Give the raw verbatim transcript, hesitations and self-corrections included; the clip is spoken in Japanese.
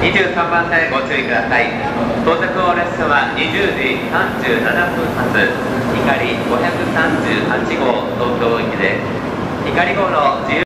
にじゅうさんばん線ご注意ください。到着後列車はにじゅうじさんじゅうななふん発光ごひゃくさんじゅうはちごう東京行きです。光号の自由